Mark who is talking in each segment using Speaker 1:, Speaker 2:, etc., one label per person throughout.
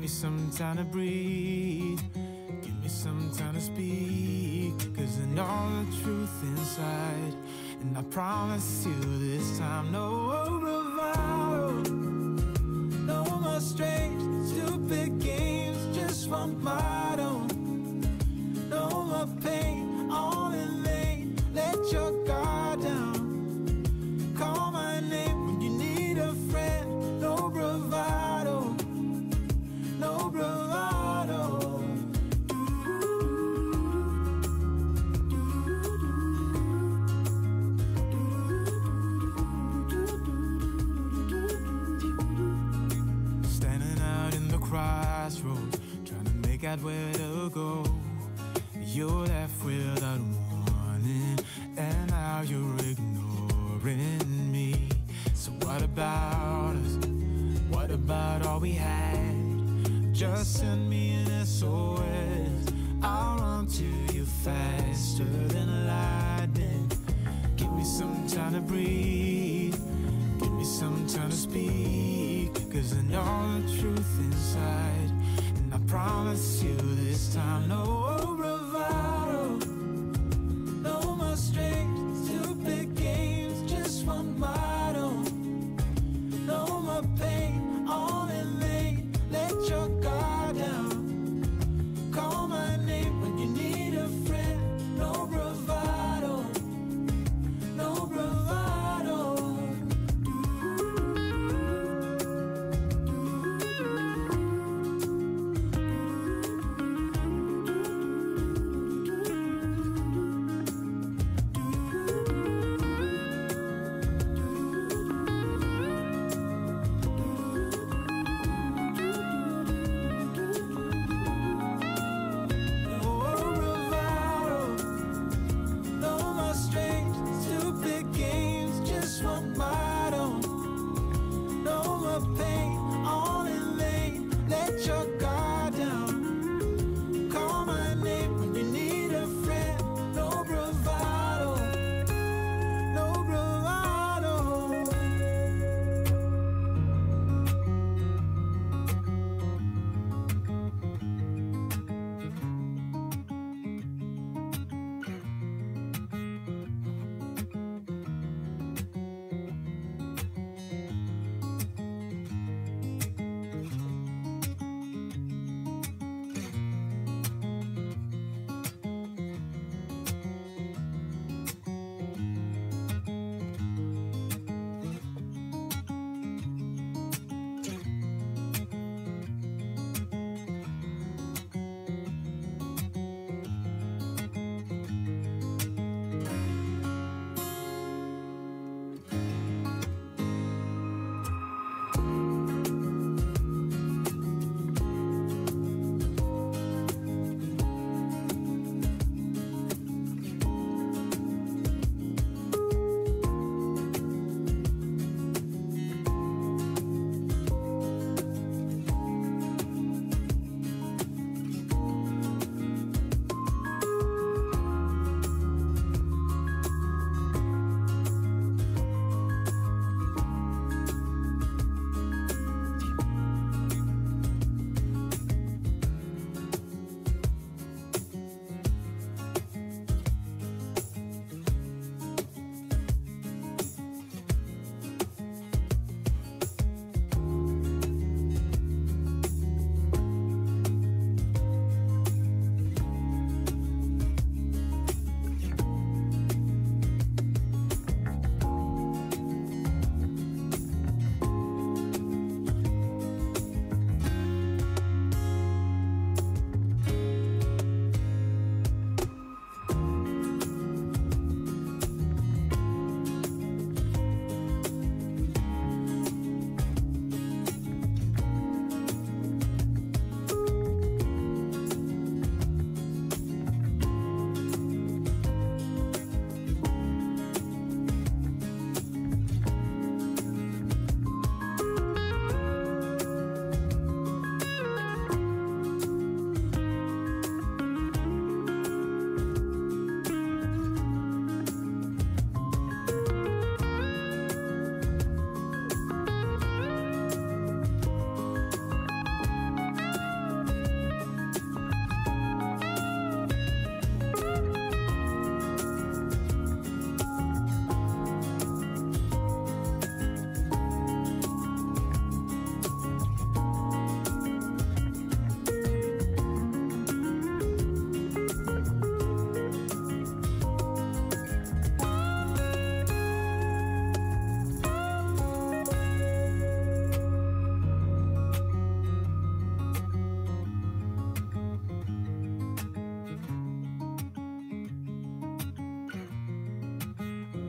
Speaker 1: me some time to breathe. Give me some time to speak, 'cause I know the truth inside. And I promise you this time, no bravado, no more strange, stupid games, just one motto. No more pain, all in vain, let your guard down. Call my name when you need a friend, no bravado, no bravado. Standing out in the crossroads, trying to make out where to go. You're left without warning, and now you're ignoring me. So what about us? What about all we had? Just send me an SOS. I'll run to you faster than lightning. Give me some time to breathe. Give me some time to speak, 'cause I know the truth inside. And I promise you this time, no bravado, no more strange, stupid games, just one motto. No more pain, all in vain, let your guard down. Call my name when you need a friend, no bravado, no bravado.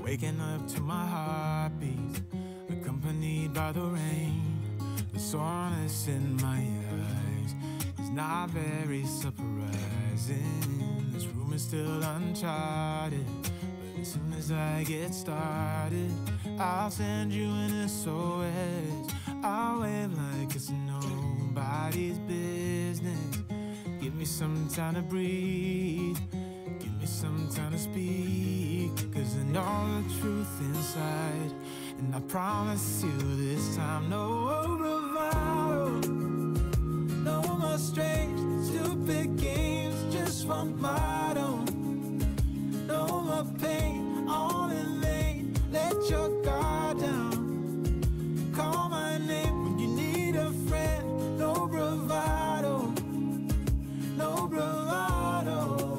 Speaker 1: Waking up to my heartbeats, accompanied by the rain. The soreness in my eyes is not very surprising. This room is still uncharted, but as soon as I get started, I'll send you an SOS. I'll wave like it's nobody's business. Give me some time to breathe, give me some time to speak, 'cause I know the truth inside. And I promise you this time, no bravado, no more strange, stupid games, just one motto. No more pain, all in vain, let your guard down. Call my name when you need a friend, no bravado, no bravado.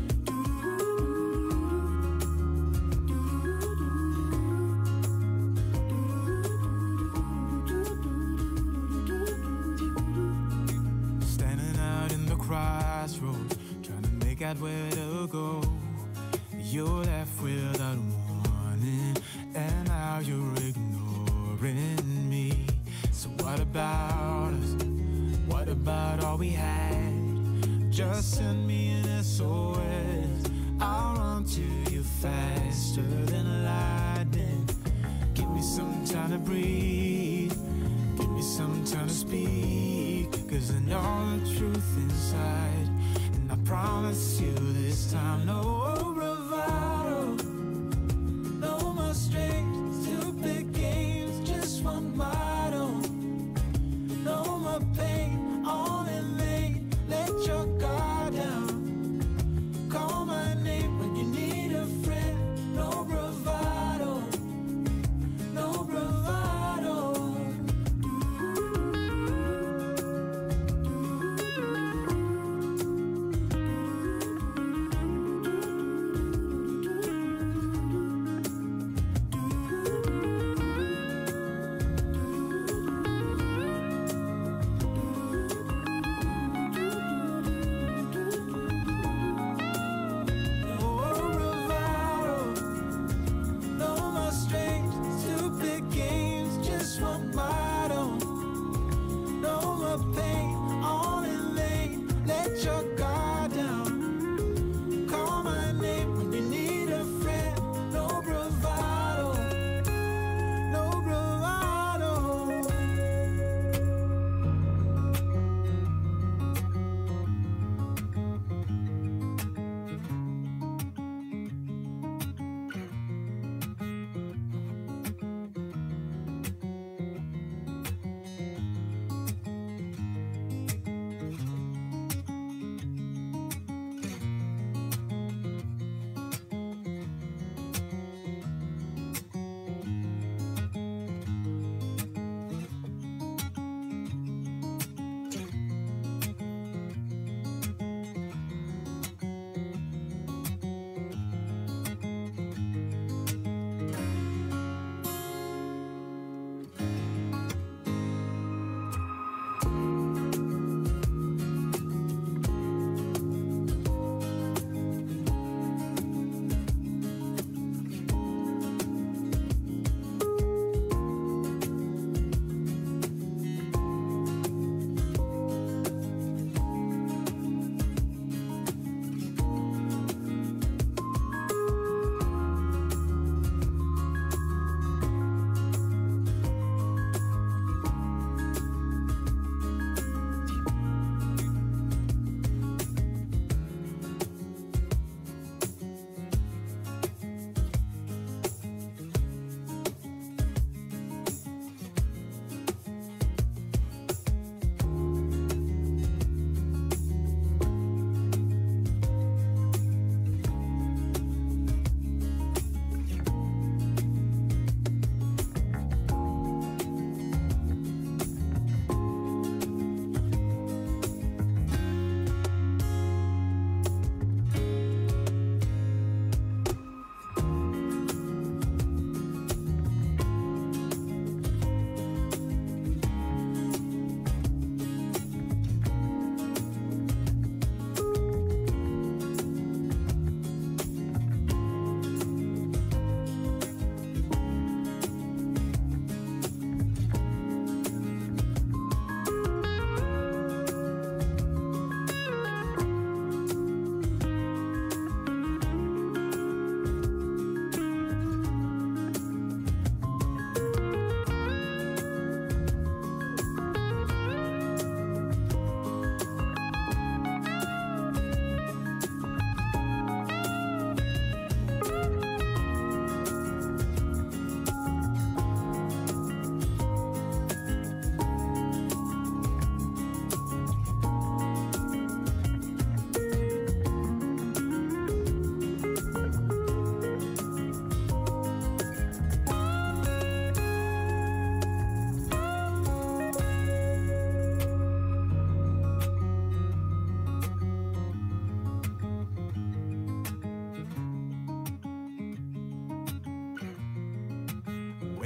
Speaker 1: Crossroads, trying to make out where to go. You're left without warning, and now you're ignoring me. So what about us? What about all we had? Just send me an SOS. I'll run to you faster than lightning. Give me some time to breathe, give me some time to speak, 'cause I know the truth inside. And I promise you this time, no bravado, no more strange, stupid games, just one motto. No more pain, all in vain, let your guard down. Call my name when you need a friend, no bravado, no bravado.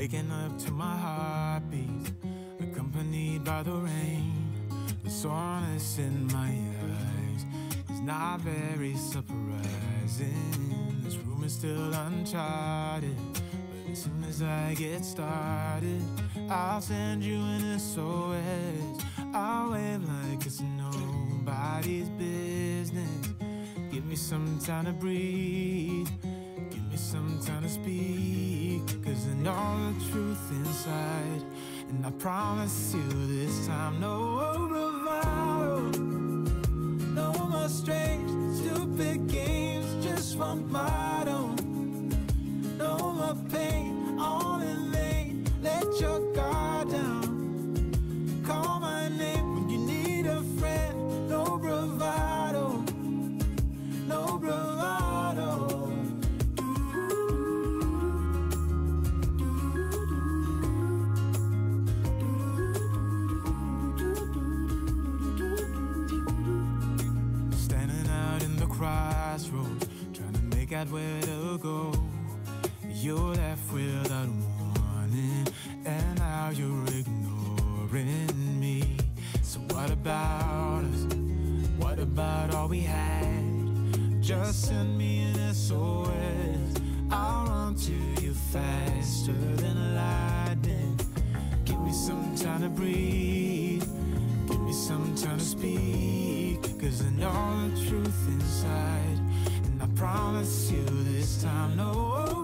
Speaker 1: waking up to my heartbeat, accompanied by the rain. The soreness in my eyes is not very surprising. This room is still uncharted, but as soon as I get started, I'll send you an SOS. I'll wave like it's nobody's business. Give me some time to breathe, give me some time to speak, 'cause I know the truth inside. And I promise you this time, no bravado, no more strange, stupid games, just one motto. No more pain, all in vain, let your guard down. Call my name when you need a friend, no bravado, no bravado. Crossroads, trying to make out where to go. You're left without warning, and now you're ignoring me. So what about us? What about all we had? Just send me an SOS. I'll run to you faster than lightning. Give me some time to breathe, give me some time to speak, 'cause I know the truth inside. And I promise you this time, no